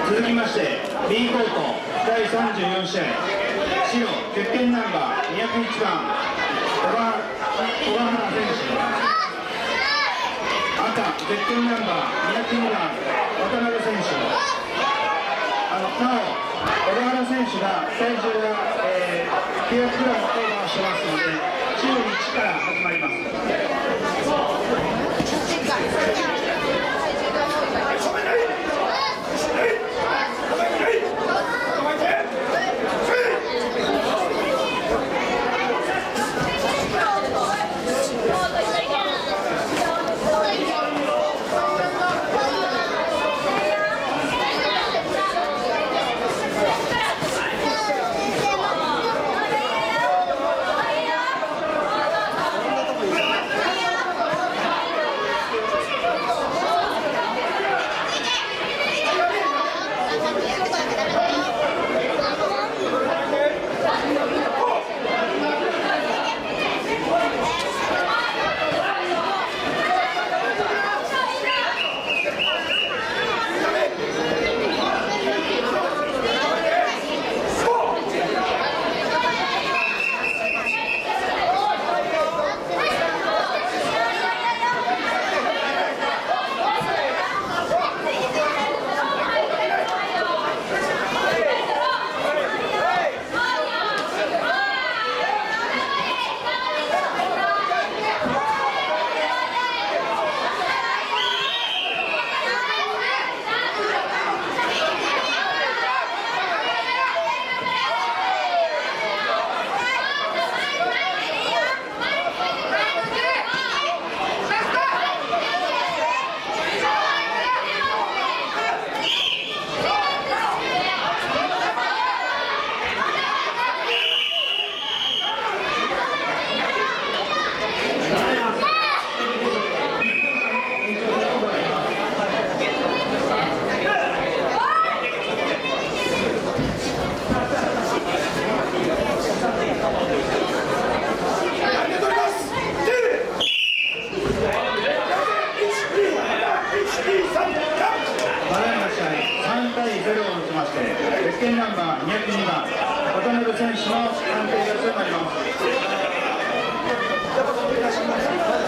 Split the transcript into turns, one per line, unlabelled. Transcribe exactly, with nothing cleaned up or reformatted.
続きまして B コートだいさんじゅうよん試合、白ゼッケンナンバーにひゃくいちばん小川原選手、赤ゼッケンナンバーにひゃくにばん渡辺選手。あのなお小川原選手が体重が、えー、きゅうひゃくグラムオーバーしてますのでじゅういちから始まります。ゼロを打ちまして、ゼッケンナンバーにひゃくにばん渡辺選手の判定がとなります。